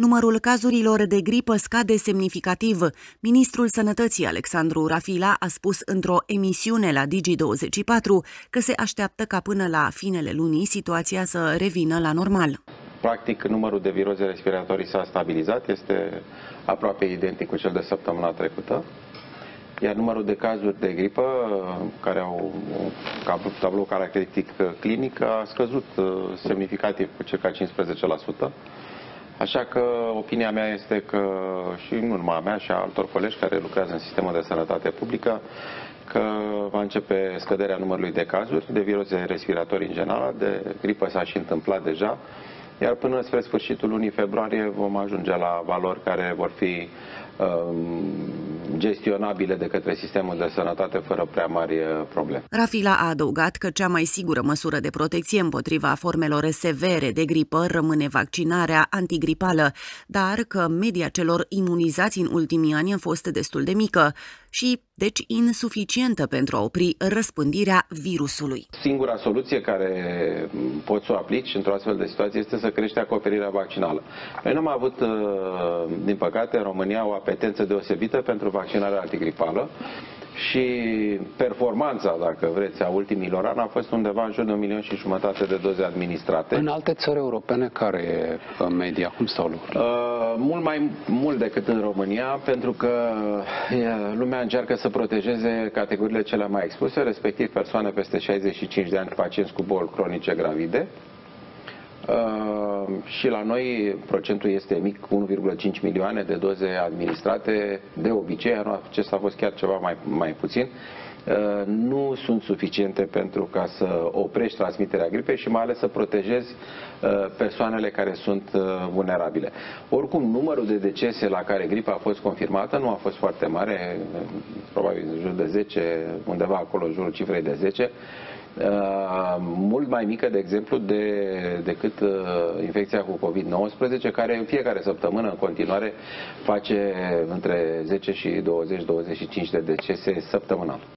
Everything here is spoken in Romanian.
Numărul cazurilor de gripă scade semnificativ. Ministrul Sănătății, Alexandru Rafila, a spus într-o emisiune la Digi24 că se așteaptă ca până la finele lunii situația să revină la normal. Practic, numărul de viroze respiratorii s-a stabilizat, este aproape identic cu cel de săptămâna trecută, iar numărul de cazuri de gripă care au un tablou caracteristic clinic a scăzut semnificativ cu circa 15%. Așa că opinia mea este că, și nu numai a mea, și a altor colegi care lucrează în sistemul de sănătate publică, că va începe scăderea numărului de cazuri, de viroze respiratorii în general, de gripă s-a și întâmplat deja, iar până spre sfârșitul lunii februarie vom ajunge la valori care vor fi gestionabile de către sistemul de sănătate fără prea mari probleme. Rafila a adăugat că cea mai sigură măsură de protecție împotriva formelor severe de gripă rămâne vaccinarea antigripală, dar că media celor imunizați în ultimii ani a fost destul de mică și, deci, insuficientă pentru a opri răspândirea virusului. Singura soluție care poți să o aplici într-o astfel de situație este să crești acoperirea vaccinală. Noi nu am avut, din păcate, în România o apetență deosebită pentru vaccinarea antigripală și performanța, dacă vreți, a ultimilor ani a fost undeva în jur de 1,5 milion de doze administrate. În alte țări europene, care e media? Cum stau lucrurile? Mult mai mult decât în România, pentru că lumea încearcă să protejeze categoriile cele mai expuse, respectiv persoane peste 65 de ani, pacienți cu boli cronice gravide. Și la noi procentul este mic, 1,5 milioane de doze administrate, de obicei, anul acesta a fost chiar ceva mai puțin. Nu sunt suficiente pentru ca să oprești transmiterea gripei și mai ales să protejezi persoanele care sunt vulnerabile. Oricum, numărul de decese la care gripa a fost confirmată nu a fost foarte mare, probabil în jur de 10, undeva acolo în jurul cifrei de 10, mult mai mică, de exemplu, decât infecția cu COVID-19, care în fiecare săptămână în continuare face între 10 și 20-25 de decese săptămânal.